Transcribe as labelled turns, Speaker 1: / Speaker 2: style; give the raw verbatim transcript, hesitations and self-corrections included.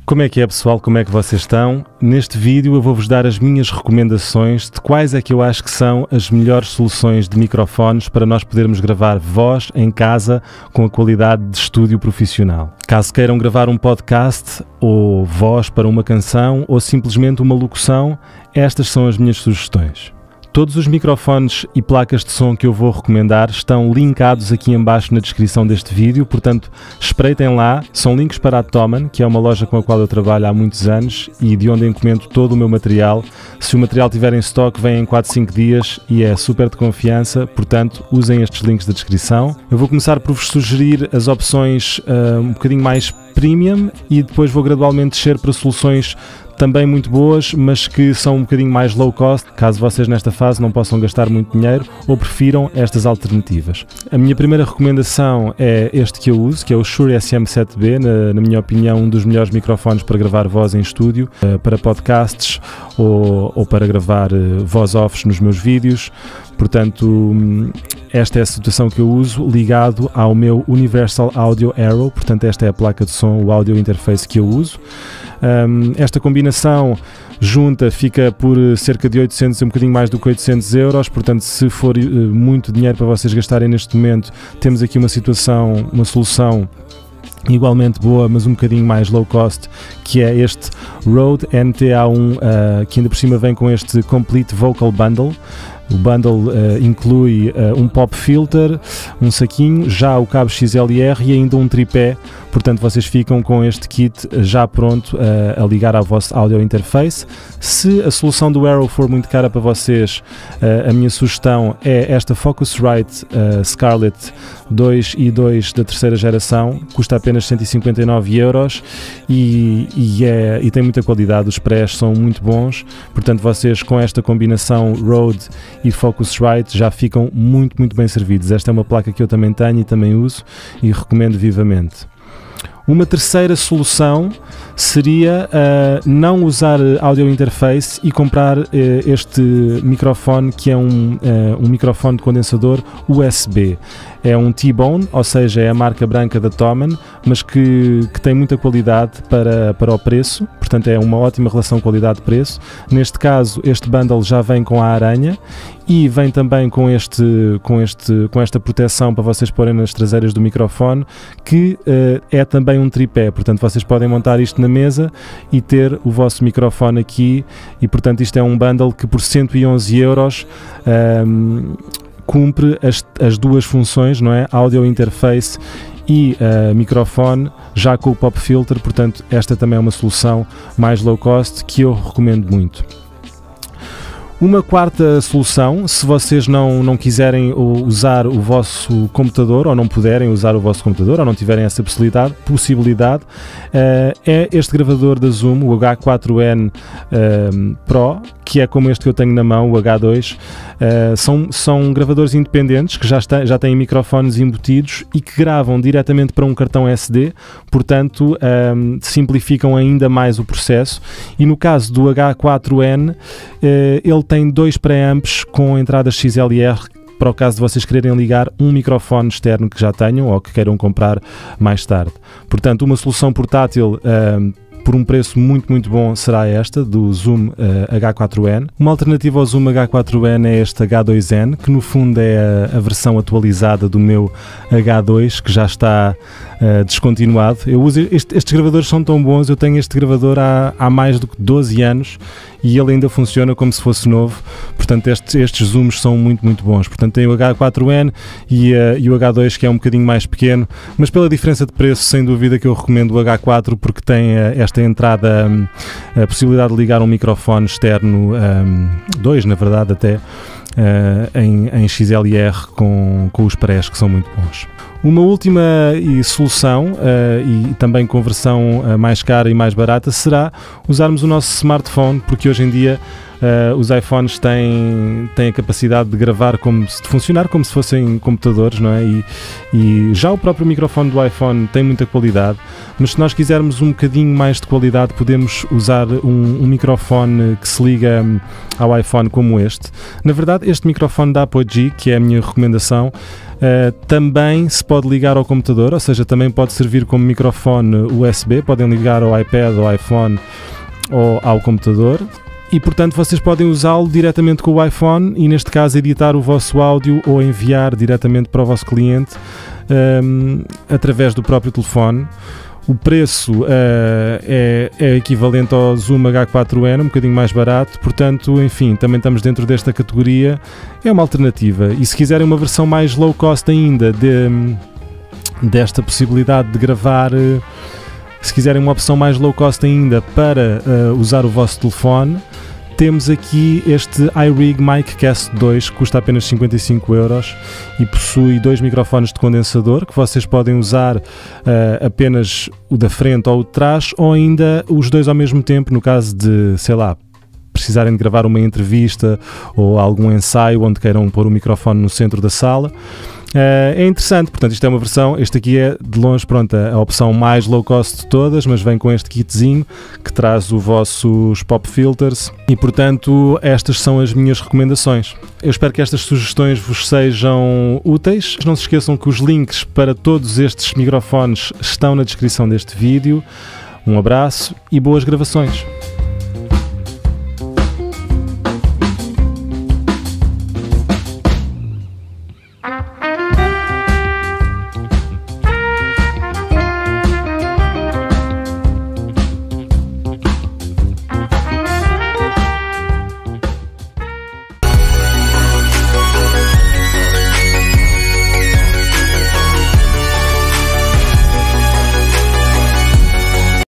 Speaker 1: Como é que é, pessoal? Como é que vocês estão? Neste vídeo eu vou-vos dar as minhas recomendações de quais é que eu acho que são as melhores soluções de microfones para nós podermos gravar voz em casa com a qualidade de estúdio profissional. Caso queiram gravar um podcast ou voz para uma canção ou simplesmente uma locução, estas são as minhas sugestões. Todos os microfones e placas de som que eu vou recomendar estão linkados aqui em baixo na descrição deste vídeo, portanto espreitem lá. São links para a Thomann, que é uma loja com a qual eu trabalho há muitos anos e de onde encomendo todo o meu material. Se o material tiver em stock, vem em quatro, cinco dias e é super de confiança, portanto usem estes links da descrição. Eu vou começar por vos sugerir as opções uh, um bocadinho mais premium e depois vou gradualmente descer para soluções também muito boas, mas que são um bocadinho mais low cost, caso vocês nesta fase não possam gastar muito dinheiro ou prefiram estas alternativas. A minha primeira recomendação é este que eu uso, que é o Shure S M sete B, na, na minha opinião um dos melhores microfones para gravar voz em estúdio, uh, para podcasts ou, ou para gravar uh, voz-offs nos meus vídeos. Portanto, esta é a situação que eu uso ligado ao meu Universal Audio Arrow, portanto esta é a placa de som, o audio interface que eu uso. Um, esta combinação junta fica por cerca de oitocentos, um bocadinho mais do que oitocentos euros, portanto se for uh, muito dinheiro para vocês gastarem neste momento, temos aqui uma situação, uma solução igualmente boa, mas um bocadinho mais low cost, que é este Rode N T A um, uh, que ainda por cima vem com este Complete Vocal Bundle. O bundle uh, inclui uh, um pop filter, um saquinho, já o cabo X L R e ainda um tripé, portanto vocês ficam com este kit já pronto uh, a ligar ao vosso audio interface. Se a solução do Arrow for muito cara para vocês, uh, a minha sugestão é esta Focusrite uh, Scarlett dois e dois da terceira geração, custa apenas cento e cinquenta e nove euros e, e, é, e tem muita qualidade, os prés são muito bons, portanto vocês com esta combinação Rode e Focusrite já ficam muito, muito bem servidos. Esta é uma placa que eu também tenho e também uso e recomendo vivamente. Uma terceira solução seria uh, não usar audio interface e comprar uh, este microfone, que é um, uh, um microfone de condensador U S B. É um T-Bone, ou seja, é a marca branca da Thomann, mas que, que tem muita qualidade para, para o preço, portanto é uma ótima relação qualidade-preço. Neste caso, este bundle já vem com a aranha e vem também com, este, com, este, com esta proteção para vocês porem nas traseiras do microfone, que uh, é também um tripé, portanto vocês podem montar isto na mesa e ter o vosso microfone aqui e portanto isto é um bundle que por cento e onze euros um, cumpre as, as duas funções, não é? Audio interface e uh, microfone, já com o pop filter, portanto esta também é uma solução mais low cost que eu recomendo muito. Uma quarta solução, se vocês não, não quiserem usar o vosso computador ou não puderem usar o vosso computador ou não tiverem essa possibilidade, possibilidade uh, é este gravador da Zoom, o H quatro N uh, Pro, que é como este que eu tenho na mão, o H dois. Uh, são, são gravadores independentes que já, está, já têm microfones embutidos e que gravam diretamente para um cartão S D, portanto um, simplificam ainda mais o processo. E no caso do H quatro N, uh, ele tem dois preamps com entradas X L R para o caso de vocês quererem ligar um microfone externo que já tenham ou que queiram comprar mais tarde. Portanto, uma solução portátil um, por um preço muito, muito bom será esta, do Zoom uh, H quatro N. Uma alternativa ao Zoom H quatro N é este H dois N, que no fundo é a, a versão atualizada do meu H dois, que já está uh, descontinuado. Eu uso este, estes gravadores são tão bons, eu tenho este gravador há, há mais do que doze anos e ele ainda funciona como se fosse novo, portanto estes, estes zooms são muito, muito bons. Portanto tem o H quatro N e, uh, e o H dois, que é um bocadinho mais pequeno, mas pela diferença de preço, sem dúvida que eu recomendo o H quatro, porque tem uh, esta entrada, um, a possibilidade de ligar um microfone externo, um, dois na verdade até, uh, em, em X L R com, com os prés, que são muito bons. Uma última solução, uh, e também com versão uh, mais cara e mais barata, será usarmos o nosso smartphone, porque hoje em dia Uh, os iPhones têm, têm a capacidade de gravar, como se, de funcionar como se fossem computadores, não é? E, e já o próprio microfone do iPhone tem muita qualidade, mas se nós quisermos um bocadinho mais de qualidade, podemos usar um, um microfone que se liga ao iPhone como este. Na verdade, este microfone da Apogee, que é a minha recomendação, uh, também se pode ligar ao computador, ou seja, também pode servir como microfone U S B, podem ligar ao iPad, ao iPhone ou ao computador. E, portanto, vocês podem usá-lo diretamente com o iPhone e, neste caso, editar o vosso áudio ou enviar diretamente para o vosso cliente um, através do próprio telefone. O preço uh, é, é equivalente ao Zoom H quatro N, um bocadinho mais barato, portanto, enfim, também estamos dentro desta categoria. É uma alternativa. E se quiserem uma versão mais low cost ainda de, desta possibilidade de gravar... Uh, Se quiserem uma opção mais low cost ainda para uh, usar o vosso telefone, temos aqui este iRig MicCast dois, que custa apenas cinquenta e cinco euros e possui dois microfones de condensador que vocês podem usar uh, apenas o da frente ou o de trás, ou ainda os dois ao mesmo tempo, no caso de, sei lá, precisarem de gravar uma entrevista ou algum ensaio onde queiram pôr o microfone no centro da sala. Uh, é interessante, portanto isto é uma versão, este aqui é de longe, pronto, a, a opção mais low cost de todas, mas vem com este kitzinho que traz os vossos pop filters e, portanto, estas são as minhas recomendações. Eu espero que estas sugestões vos sejam úteis. Não se esqueçam que os links para todos estes microfones estão na descrição deste vídeo. Um abraço e boas gravações!